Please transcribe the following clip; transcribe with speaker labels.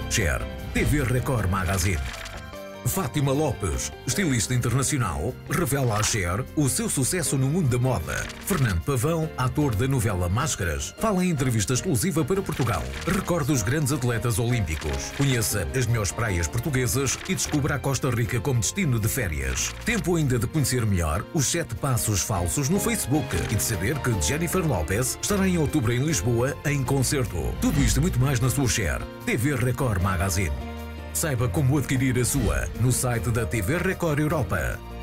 Speaker 1: Share TV Record Magazine. Fátima Lopes, estilista internacional, revela a Share o seu sucesso no mundo da moda. Fernando Pavão, ator da novela Máscaras, fala em entrevista exclusiva para Portugal. Recorda os grandes atletas olímpicos. Conheça as melhores praias portuguesas e descubra a Costa Rica como destino de férias. Tempo ainda de conhecer melhor os 7 passos falsos no Facebook e de saber que Jennifer Lopez estará em outubro em Lisboa em concerto. Tudo isto e muito mais na sua Share TV Record Magazine. Saiba como adquirir a sua no site da TV Record Europa.